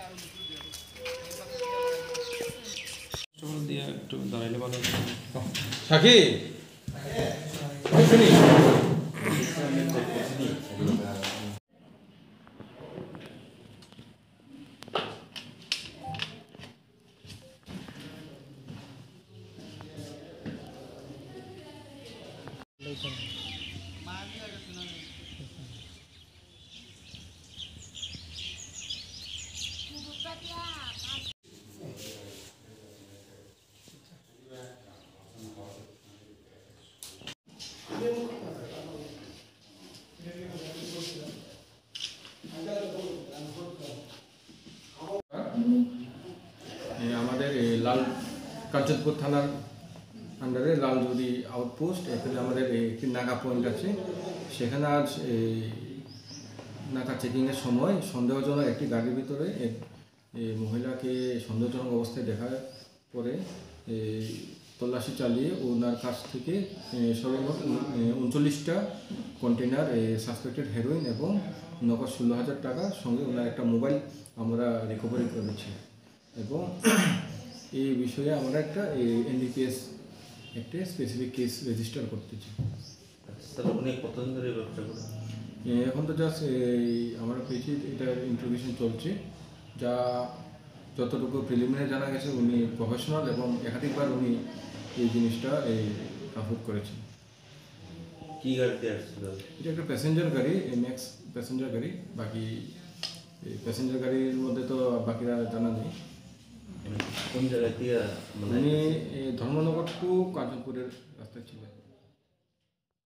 দিয়ে একটু দাঁড়াইলে ভালো সাকি আমাদের লাল কাঞ্চনপুর থানার আন্ডারে লালজুড়ি আউটপোস্ট। এখানে আমাদের একটি নাকা পয়েন্ট আছে। সেখানে আজ নাকা চেকিংয়ের সময় সন্দেহজনক একটি গাড়ির ভিতরে মহিলাকে সন্দেহজনক অবস্থায় দেখার পরে তল্লাশি চালিয়ে ওনার কাছ থেকে সর্বমোট 39টা কন্টেনার সাসপেক্টেড হেরোইন এবং নগদ 16,000 টাকা সঙ্গে ওনার একটা মোবাইল আমরা রিকভারি করেছি এবং এই বিষয়ে আমরা একটা এনডিপিএস একটা স্পেসিফিক কেস রেজিস্টার করতেছি। এখন তো জাস্ট আমরা পেয়েছি, এটার ইন্ট্রোগেশন চলছে। যা যতটুকু প্রিলিমিনারি জানা গেছে উনি প্রফেশনাল এবং একাধিকবার উনি এই জিনিসটা কাফুট করেছেন। কি গাড়িতে আসছিল? এটা একটা প্যাসেঞ্জার গাড়ি, এমএক্স প্যাসেঞ্জার গাড়ি। বাকি প্যাসেঞ্জার গাড়ির মধ্যে তো বাকিরা জানা নেই। কোন জায়গা থেকে? উনি ধর্মনগর টু কাঞ্চনপুরের রাস্তায় ছিল।